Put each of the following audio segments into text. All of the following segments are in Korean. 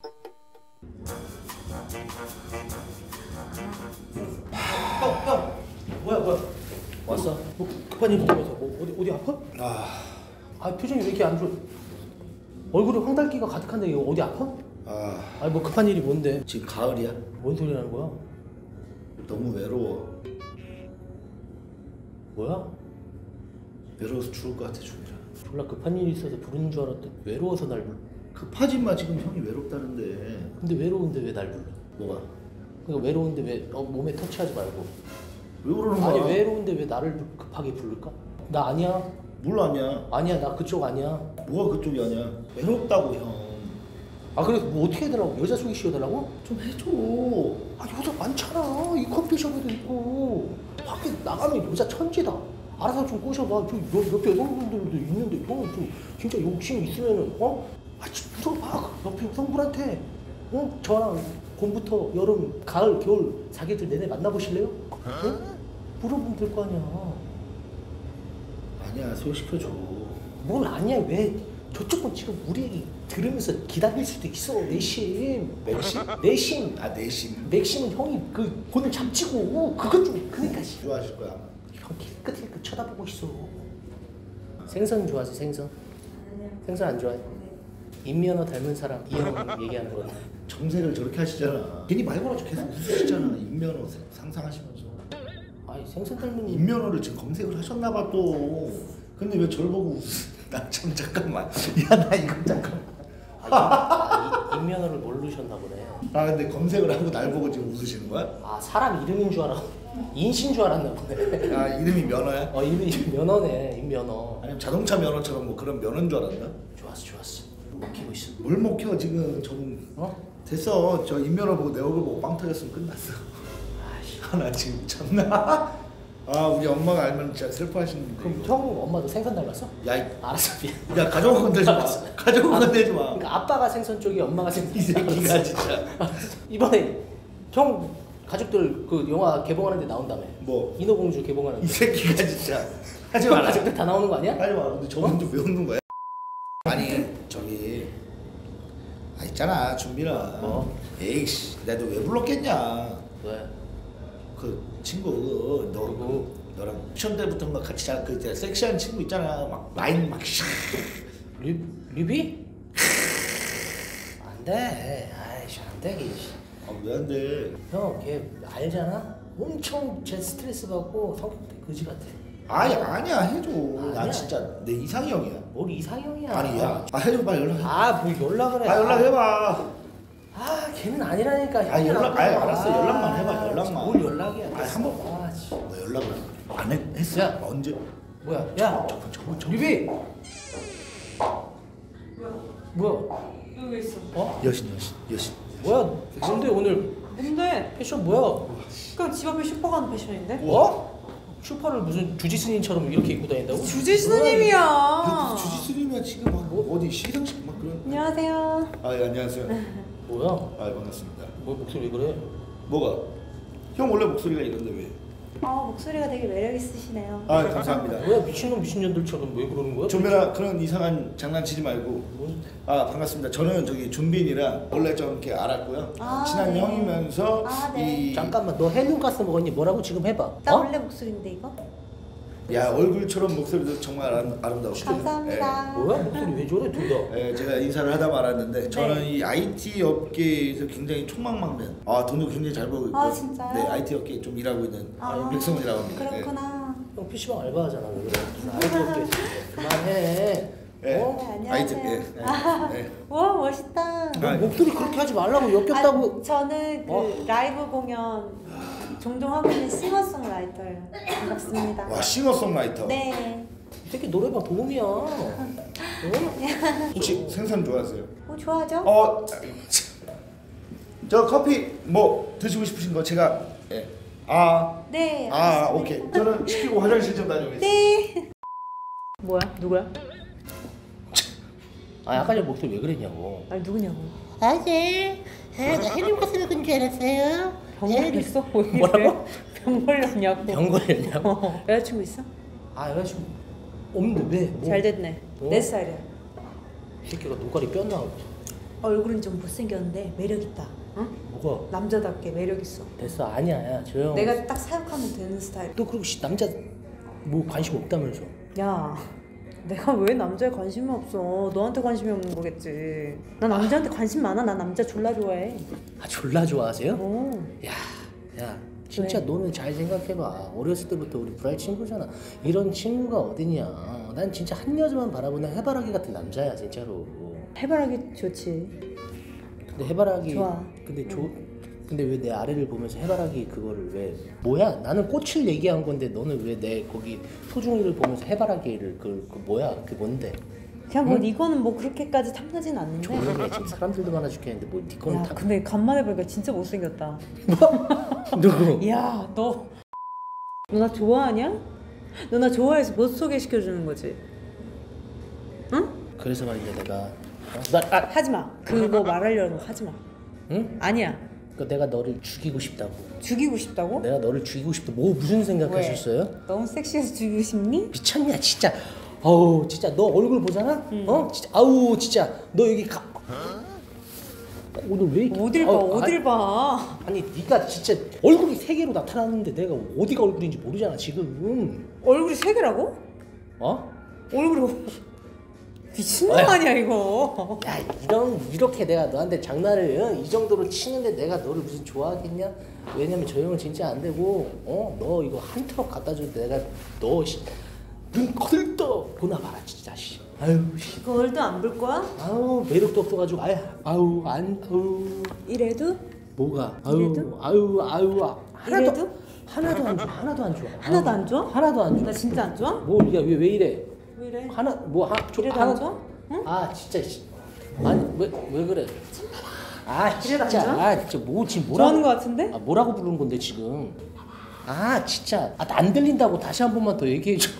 형! 뭐야? 왔어? 뭐 급한 일 있다면서? 뭐 어디 아파? 표정이 왜 이렇게 안 좋아? 얼굴에 황달기가 가득한데 이거 어디 아파? 아니 뭐 급한 일이 뭔데? 지금 가을이야? 뭔 소리 하는 거야? 너무 외로워. 뭐야? 외로워서 죽을 것 같아 진짜. 졸라 급한 일이 있어서 부르는 줄 알았더니 외로워서 날 불러. 급하지 마. 지금 형이 외롭다는데. 근데 외로운데 왜 날 불러? 뭐가? 그러니까 외로운데 왜 몸에 터치하지 말고. 왜 그러는 거야? 아니 외로운데 왜 나를 급하게 부를까? 나 아니야. 뭘 아니야? 아니야 나 그쪽 아니야. 뭐가 그쪽이 아니야? 외롭다고 형. 아 그래서 뭐 어떻게 해달라고? 여자 소개시켜달라고? 좀 해줘. 아 여자 많잖아. 이 커피숍에도 있고 밖에 나가면 여자 천지다. 알아서 좀 꼬셔봐. 저 옆에 여성분들도 있는데 형은 좀 진짜 욕심 있으면은 물어봐. 옆에 여성분한테 저랑 봄부터 여름, 가을, 겨울 사계절 내내 만나보실래요? 물어보면 될 거 아니야. 아니야 소개시켜줘. 뭘 아니야 왜? 저쪽은 지금 우리 얘기 들으면서 기다릴 수도 있어. 내심. 맥심? 내심. 내심. 맥심은 형이 그 본을 잡치고 그것 좀 그러니까 좋아하실 거야. 형 힐끗힐끗 쳐다보고 있어. 생선 좋아하지 생선? 생선 안 좋아해? 임면허 닮은 사람 이 형 얘기하는 거야. 정색을 저렇게 하시잖아. 괜히 말 걸어서 계속 웃으시잖아. 인면허 상상하시면서. 아니 생선 닮은 인면허를 지금 검색을 하셨나봐 또. 근데 왜 저를 보고 나 참 잠깐만. 야 나 이거 잠깐만. 임면허를 모르셨나 보네. 근데 검색을 하고 날 보고 지금 웃으시는 거야? 사람 이름인 줄 알아. 인신 줄 알았나 보네. 이름이 면허야? 이름이 면허네. 임면허. 아니면 자동차 면허처럼 뭐 그런 면허인 줄 알았나? 좋았어. 먹히고 있어. 뭘 먹혀 지금 좀. 됐어. 저 인면허 보고 내 얼굴 보고 빵 터졌으면 끝났어. 나 지금 참나. 우리 엄마가 알면 진짜 슬퍼하시는데. 그럼 형 엄마도 생선 닮았어? 알았어 미안. 야 가져온 건 되지 마. 가져온 건 되지 마. 그러니까 아빠가 생선 쪽이 엄마가 생선. 이 새끼가 진짜. 이번에 형 가족들 그 영화 개봉하는데 나온다며. 뭐? 인어공주 개봉하는데. 이 새끼가 진짜. 하지 마. 가족들 다 나오는 거 아니야? 하지 마. 근데 저분 좀 왜 웃는 거야? 아니 저기 있잖아 준빈아. 에이씨 내가 너 왜 불렀겠냐? 왜? 그 친구 너랑 시험 때부터인가 같이 잘 그 섹시한 친구 있잖아. 막 라인 막 리비? 안돼. 아이씨 안돼. 왜 안 돼? 형 걔 알잖아? 엄청 제 스트레스 받고 성격도 그지 같아. 아니야 해줘. 아니야. 나 진짜 내 이상형이야. 뭘 이상형이야. 아니야. 해줘 빨리 연락해. 뭐 연락을 해. 연락해봐. 걔는 아니라니까. 알았어. 연락만 해봐. 연락만. 뭘 연락이야. 한번. 너 연락을 안 했어? 야. 언제? 뭐야? 야. 저거. 리비. 뭐야? 여기 있어. 여신. 뭐야? 뭔데 오늘 뭔데? 패션 뭐야? 그냥 집 앞에 슈퍼 가는 패션인데? 슈퍼를 무슨 주지스님처럼 이렇게 입고 다닌다고? 주지스님이야. 주지스님이야 지금 뭐 어디 시상식 막 그런. 안녕하세요. 예 안녕하세요. 뭐야? 반갑습니다. 뭐 목소리 왜 그래? 뭐가? 형 원래 목소리가 이런데 왜? 목소리가 되게 매력 있으시네요. 감사합니다. 왜 미친년들처럼 왜 그러는 거야? 준빈아 그런 이상한 장난치지 말고. 반갑습니다. 저는 저기 준빈이랑 원래 좀 이렇게 알았고요. 친한 네. 형이면서 네. 잠깐만 너 헬륨가스 먹었니? 뭐라고 지금 해봐. 나 원래 목소리인데 이거? 야 얼굴처럼 목소리도 정말 아름다우시죠? 감사합니다. 뭐야? 목소리 왜 저래 둘 다? 제가 인사를 하다 말았는데 저는 이 IT 업계에서 굉장히 촉망망된 돈도 굉장히 잘 벌고 있고 진짜요? 네 IT 업계에 좀 일하고 있는 백성훈이라고 합니다. 그렇구나. 형 PC방 알바하잖아. 왜 그래? 무슨 IT 업계 그만해. 안녕하세요. 와 멋있다. 목소리 그렇게 하지 말라고 역겹다고. 저는 그 라이브 공연 종종 하고 있는 싱어송라이터예요. 반갑습니다. 와 싱어송라이터. 네. 이 새끼 노래방 도움이야. 혹시 생선 좋아하세요? 좋아하죠? 저 커피 뭐 드시고 싶으신 거 제가 네. 오케이. 저는 시키고 화장실 좀 다녀오겠습니다. 네. 뭐야? 누구야? 아까 전에 목소리 왜 그랬냐고. 아니 누구냐고. 나 헬륨가스 먹은 줄 알았어요. 병 걸렸어? 뭐라고? 병 걸렸냐고. 병 걸렸냐고? 여자친구 있어? 여자친구 없는데 왜? 잘 됐네. 내 스타일이야. 이 새끼가 눈깔이 뼈나. 얼굴은 좀 못생겼는데 매력 있다. 응? 뭐가? 남자답게 매력 있어. 됐어 아니야 야 조용. 내가 딱 사육하면 되는 스타일. 너 그리고 남자 뭐 관심 없다면서? 야, 내가 왜 남자에 관심이 없어? 너한테 관심이 없는 거겠지. 나 남자한테 관심 많아. 나 남자 졸라 좋아해. 아 졸라 좋아하세요? 어. 야 진짜 왜? 너는 잘 생각해봐. 어렸을 때부터 우리 불알 친구잖아. 이런 친구가 어딨냐. 난 진짜 한 여자만 바라보는 해바라기 같은 남자야 진짜로. 해바라기 좋지. 근데 해바라기 좋아. 근데 왜 내 아래를 보면서 해바라기 그거를 왜 뭐야? 나는 꽃을 얘기한 건데 너는 왜 내 거기 소중이를 보면서 해바라기를 그 뭐야? 그게 뭔데? 그냥 뭐 이거는 뭐 그렇게까지 탐나진 않는데. 조용해 지금 사람들도 많아 죽겠는데 뭐 네 거는 야, 다 근데 간만에 보니까 진짜 못생겼다. 누구? 야, 너 나 좋아하냐? 너 나 좋아해서 못 소개시켜주는 거지? 응? 그래서 말인데 내가 하지 마. 그거 말하려는 거 하지 마. 응? 아니야. 그러니까 내가 너를 죽이고 싶다고. 죽이고 싶다고? 내가 너를 죽이고 싶다. 뭐 무슨 생각하셨어요? 너무 섹시해서 죽이고 싶니? 미쳤냐 진짜. 아우 진짜 너 얼굴 보잖아. 어 진짜 아우 진짜 너 여기 오늘 왜 이렇게 어딜 봐, 아우, 어딜 봐. 아니 네가 진짜 얼굴이 세 개로 나타났는데 내가 어디가 얼굴인지 모르잖아 지금. 얼굴이 세 개라고? 어? 얼굴이 미친놈 아니야 이거. 야 이렇게 내가 너한테 장난을 이 정도로 치는데 내가 너를 무슨 좋아하겠냐? 왜냐면 저 형은 진짜 안 되고 너 이거 한 트럭 갖다 줄 때 내가 너 눈 거들떠 보나 봐라 진짜 씨. 아유 씨. 그걸도 안 볼 거야? 아우 매력도 없어가지고 아우 이래도? 뭐가 이래도? 아유 이래도? 하나도 안 좋아 하나도 안 좋아 하나도 안 좋아? 하나도 안 좋아. 나 진짜 안 좋아? 뭐야왜 이래? 왜 이래? 하나 이래도 안 좋아? 응? 아 진짜 씨. 아니 왜 그래? 아 이래도 안 진짜 좋아? 아 진짜 뭐 지금 뭐라고 좋아하는 거 같은데? 아 뭐라고 부르는 건데 지금? 아 진짜 안 들린다고 다시 한 번만 더 얘기해 줘.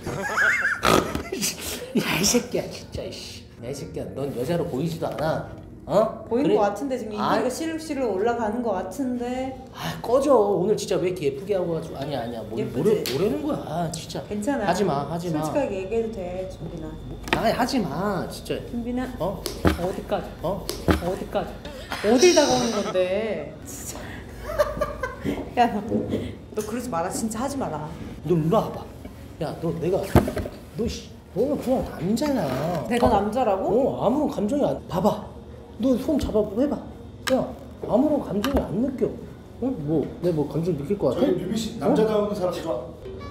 야 이 새끼야 진짜 이씨. 야 이 새끼야 넌 여자로 보이지도 않아. 어? 보이는 그래? 거 같은데 지금 아, 인기가 시룩시룩 올라가는 거 같은데. 아 꺼져 오늘 진짜 왜 이렇게 예쁘게 하고 가지고 아니야 예쁘지? 뭐라는 거야 아, 진짜 괜찮아. 하지마 솔직하게 얘기해도 돼, 준빈아. 아 하지마 진짜 준빈아. 어? 어디까지? 어? 어디까지? 어딜 다가오는 건데? 진짜. 야, 너 그러지 마라. 진짜 하지 마라. 너 일로 와봐. 야, 너는 그냥 남자야. 내가 봐봐. 남자라고? 아무런 감정이 안. 봐봐. 너 손 잡아보고 해봐. 야, 아무런 감정이 안 느껴. 내가 뭐 감정 느낄 것 같아? 저희 유비 씨 남자다운 사람 좋아.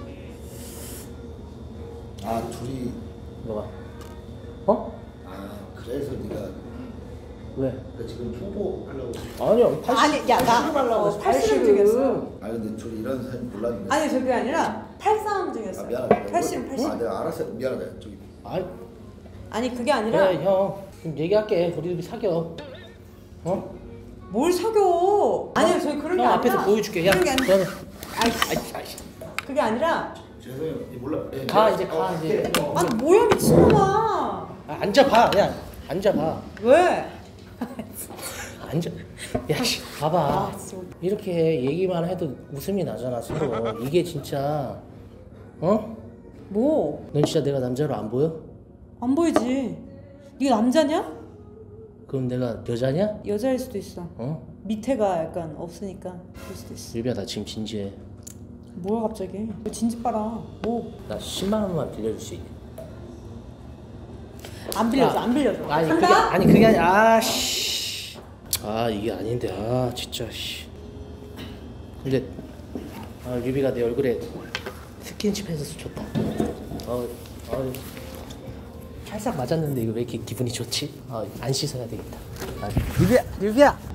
아 둘이 뭐가? 어? 아 그래서 네가 왜? 지금 홍보하려고. 아니야. 아니, 야, 나 팔씨름 중이었어. 아 근데 둘이 이런 사람 몰랐는데. 아니, 저게 아니라 팔싸움 중이었어. 아 미안하다. 팔씨름. 아 내가 알았어. 미안하다. 저기. 아니, 그게 아니라 그래 형. 그럼 얘기할게. 우리 둘이 사겨. 어? 뭘 사겨? 아니요, 저희 그런 게 형 아니라. 앞에서 보여줄게. 야, 그런 게 아니라. 너는. 아이씨. 그게 아니라. 죄송해요. 몰라. 예, 가 네. 이제 가 이제. 아, 뭐야 미친놈아. 아, 앉아봐. 야, 앉아봐. 왜? 앉아. 야, 씨, 봐봐. 아, 진짜. 이렇게 얘기만 해도 웃음이 나잖아 서로. 이게 진짜 어? 뭐? 넌 진짜 내가 남자로 안 보여? 안 보이지. 네가 남자냐? 그럼 내가 여자냐? 여자일 수도 있어. 어? 밑에가 약간 없으니까 그럴 수도 있어. 유비야 나 지금 진지해. 뭐야 갑자기? 왜 진지 빨아? 뭐? 나 10만 원만 빌려줄 수 있냐? 안 빌려줘, 야. 안 빌려줘. 아니 산다? 그게 아니야. 아씨. 아 이게 아닌데 진짜 씨. 근데 유비가 내 얼굴에 스킨십 해서 좋다. 살짝 맞았는데 이거 왜 이렇게 기분이 좋지? 안 씻어야 되겠다. 유비야.